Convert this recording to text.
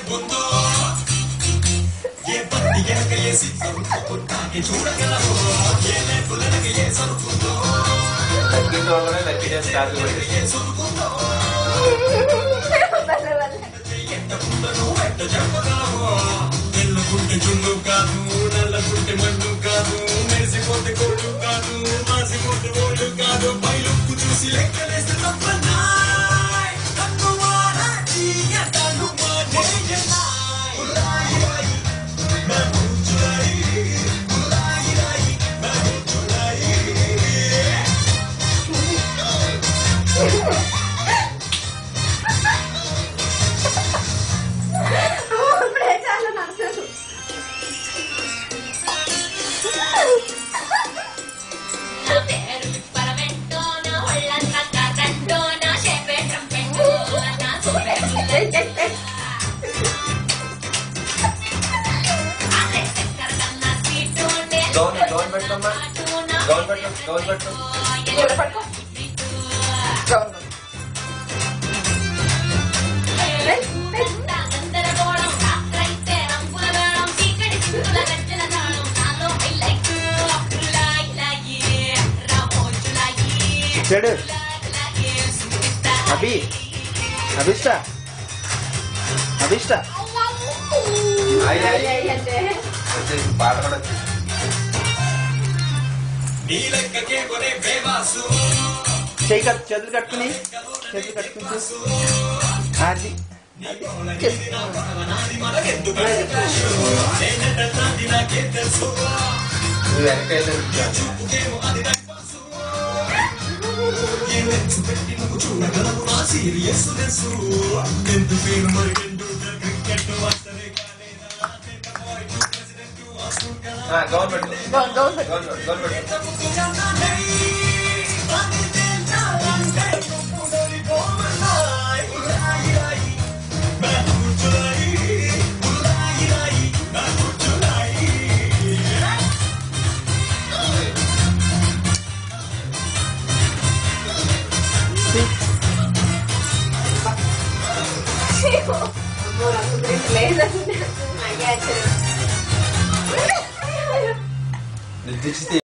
mundo. ये पत्ती के ये सिद्धम कुत्ता के चूड़ा के लगो ये ले फुलन के ये सब कुंदो लकी तो वाले लकी डांस चालू है ये सब कुंदो ये तो कुंदो नो है तो जब लगो दिल कुंटे चुंदो का दू नल कुंटे मंडू का दू मेरे से कोटे कोटू का दू मां से कोटे बोलू का दू भाई लोग कुछ सिलेक्ट ले से तो बनाए तको वाला चिया तानु माने ये Gaun పెట్టు అమ్మా gaun పెట్టు ఎవరు పట్టుకో gaun చెడు అభిష్ట అంటే పాట కూడా చేతులు కట్టుకుని అది లేదు